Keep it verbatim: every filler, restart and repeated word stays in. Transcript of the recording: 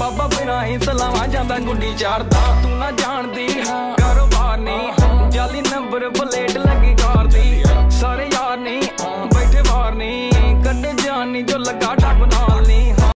बाबा बिना ही सलावा जांदा गुड्डी चाड़दा तू ना जानदी हाँ